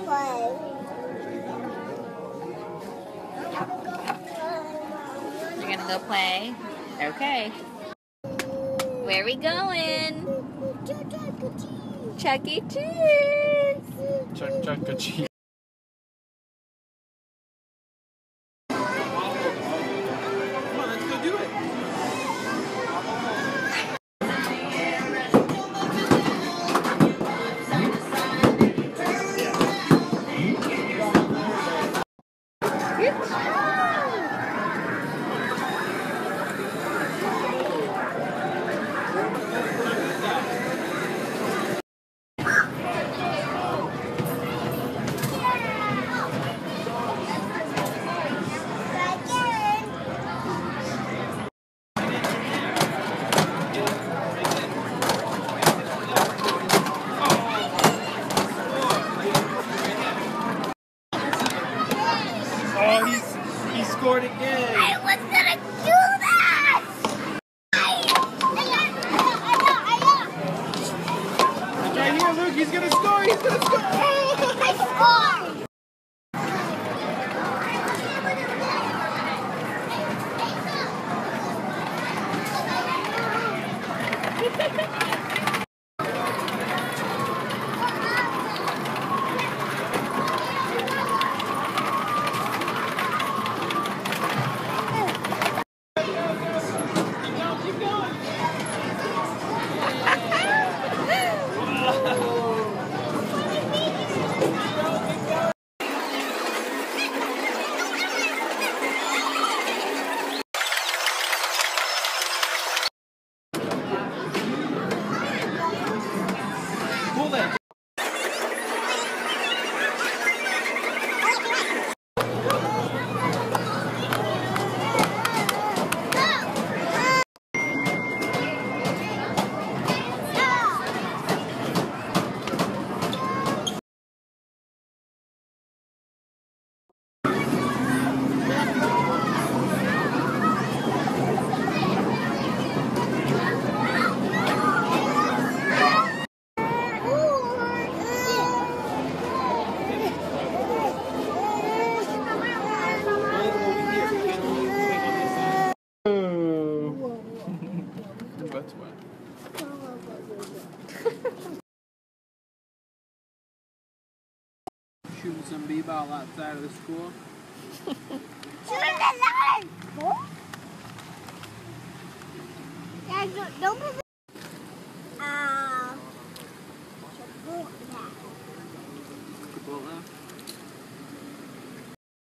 play. You're gonna go play? Okay. Where are we going? Chuck E. Cheese. Chuck E. Cheese. Oh, he scored again. I was gonna do that! Right here, look, he's gonna score. He's gonna score. Oh! I scored! Pull it. That's why. Shooting some b-ball outside of the school. Don't